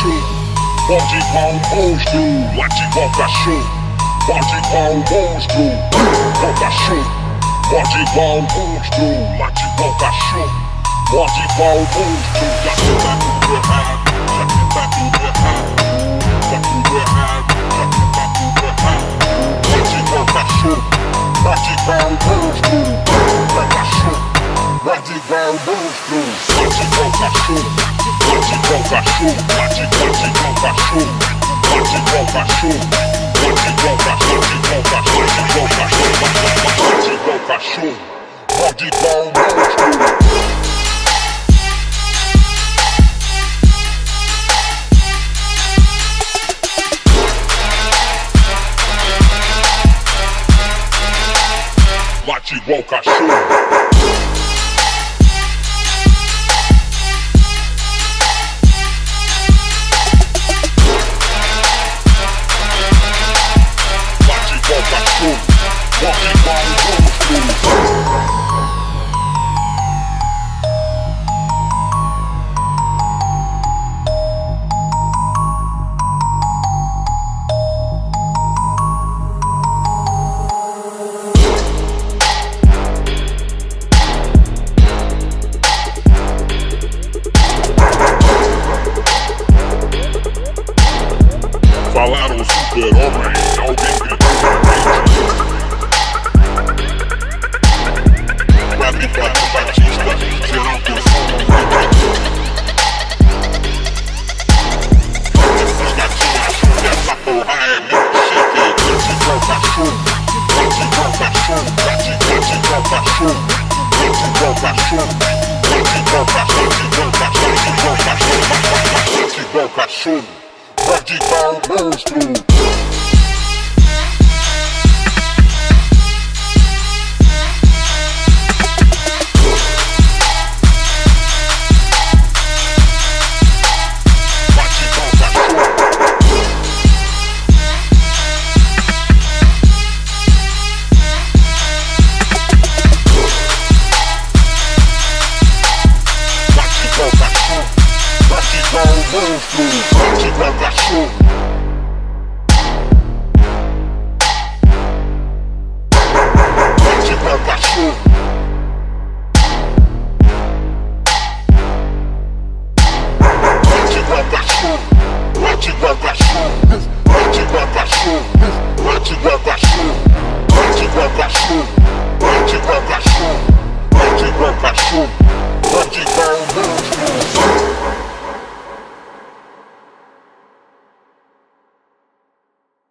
cachorro, pode igual um monstro, late igual cachorro, pode igual um monstro, igual cachorro, pode igual um monstro, late igual cachorro, pode igual um monstro, já que tá tudo errado, já que tá tudo errado, tá tudo errado, já que tá tudo errado, pode igual cachorro, pode igual um monstro, igual cachorro, pode igual um monstro, pode igual cachorro. Bate igual cachorro, bate igual cachorro, bate igual cachorro, bate igual cachorro, igual cachorro, igual cachorro, bate igual cachorro, bate igual monstro. Bate igual cachorro. Falaram super-homem, alguém gritou pra mente. Pra brincar com Batista, geral pensou no mundo. Esses gatinhos acham que essa porra é milkshake. Bate igual cachorro, bate igual cachorro, bate igual cachorro, bate igual cachorro, bate igual cachorro, igual cachorro, igual cachorro, bate igual cachorro. Bate igual monstro. Bate igual cachorro. Bate igual cachorro. Bate igual monstro. Bate igual cachorro. Bate igual cachorro. Bate igual cachorro. Bate igual cachorro. Bate igual cachorro. Bate igual cachorro. Bate igual cachorro.